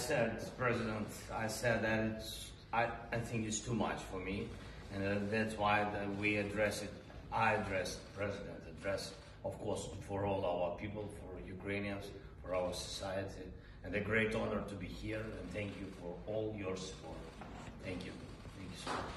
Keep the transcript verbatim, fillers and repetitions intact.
said, President, I said that it's, I, I think it's too much for me, and uh, that's why the, we address it. I address the President, address, of course, for all our people, for Ukrainians, for our society, and a great honor to be here, and thank you for all your support. Thank you. Thank you so much.